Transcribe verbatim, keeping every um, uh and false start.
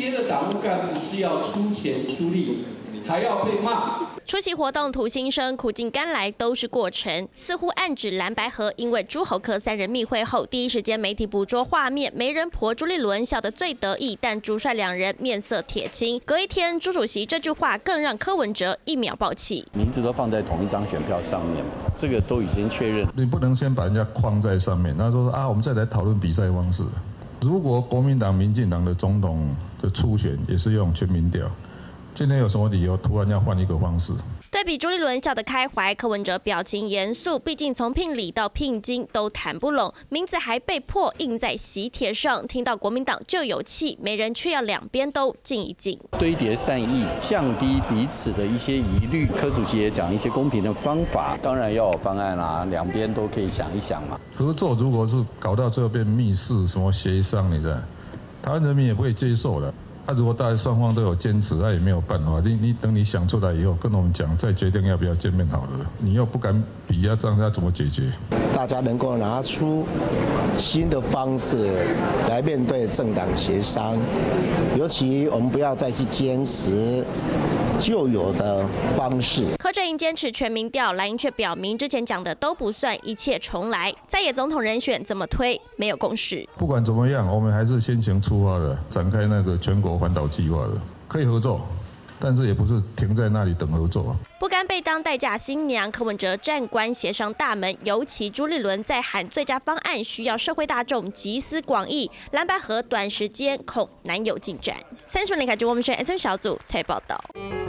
阶的党务干部是要出钱出力，还要被骂。 出席活动吐心声，苦尽甘来都是过程，似乎暗指蓝白合因为朱侯科三人密会后，第一时间媒体捕捉画面，媒人婆朱立伦笑得最得意，但朱帅两人面色铁青。隔一天，朱主席这句话更让柯文哲一秒爆气， 名字都放在同一张选票上面，这个都已经确认。 你不能先把人家框在上面，然后说啊，我们再来讨论比赛方式。如果国民党、民进党的总统的初选也是用全民调，今天有什么理由突然要换一个方式？ 对比朱立伦笑得开怀，柯文哲表情严肃。毕竟从聘礼到聘金都谈不拢，名字还被迫印在喜帖上。听到国民党就有气，媒人却要两边都静一静， 堆叠善意，降低彼此的一些疑虑。柯主席也讲一些公平的方法，当然要有方案啦，两边都可以想一想嘛。 合作如果是搞到最后变密室什么协商，你知道，台湾人民也不会接受的。他、啊、如果大家双方都有坚持，那、啊、也没有办法。你你等你想出来以后，跟我们讲，再决定要不要见面好了。你又不敢比，要这样要怎么解决？ 大家能够拿出新的方式来面对政党协商，尤其我们不要再去坚持旧有的方式。 柯阵营坚持全民调，蓝营却表明之前讲的都不算，一切重来。在野总统人选怎么推，没有共识。 不管怎么样，我们还是先行出发的，展开那个全国环岛计划的，可以合作，但是也不是停在那里等合作。 不甘被当代驾新娘，柯文哲站关协商大门，尤其朱立伦在喊最佳方案，需要社会大众集思广益，蓝白合短时间恐难有进展。三十零开局，我们选 S N 小组台报道。